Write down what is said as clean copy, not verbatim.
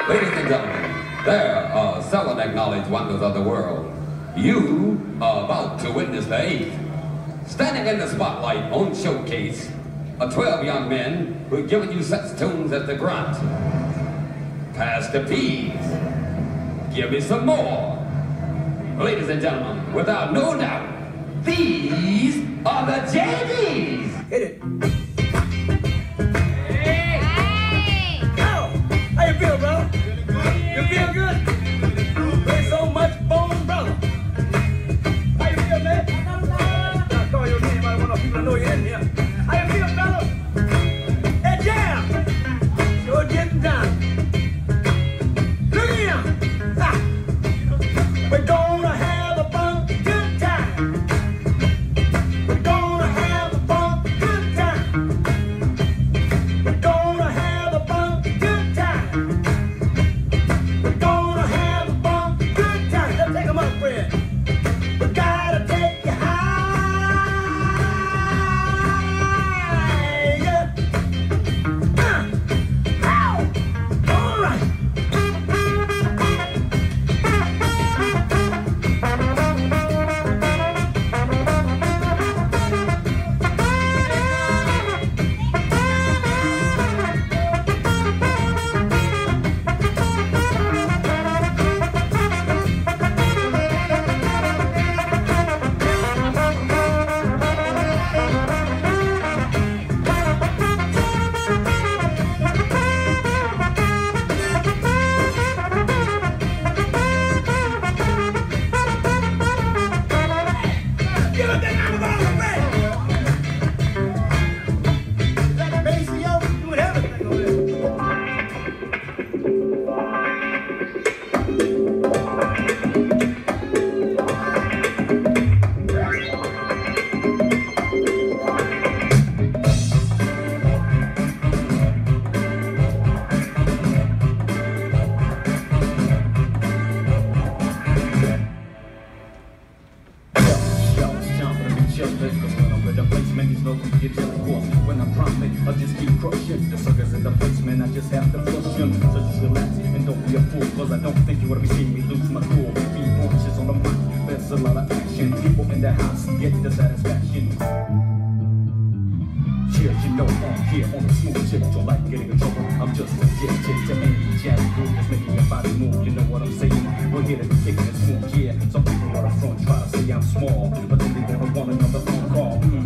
Ladies and gentlemen, there are seven acknowledged wonders of the world. You are about to witness the eighth. Standing in the spotlight on Showcase are 12 young men who have given you such tunes as the Grunt, Pass the Peas, Give Me Some More. Ladies and gentlemen, without no doubt, these are the JDs. Hit it. Hey! Oh, how you feel, brother? You feel good? There's so much bone, brother. How you feel, man? I'll call your name. I want people to know you're in here. How you feel, brother? Hey, Jam! You're getting down. Look at him. Ah. We're gonna have a fun, good time. We're gonna have a fun, good time. We're gonna have a fun, good time. We're gonna have a fun, good time. Let's take 'em up, friend. We gotta take you higher. Ow! All right. Give up that number all the way. That bass, yo, doing everything over there. When I'm dropping, I just keep crushing the suckers in the basement. I just have to flush them. So just relax and don't be a fool, cause I don't think you wanna be seeing me lose my cool. Be punches on the mic, there's a lot of action. People in the house get the satisfaction. Yeah, you know I'm here on the smooth tip. Don't like getting in trouble. I'm just legit tip to any jazz group that's making your body move. You know what I'm saying? We're here to be kicking it smooth. Yeah, some people on the front try to say I'm small, but then they wanna want another phone call.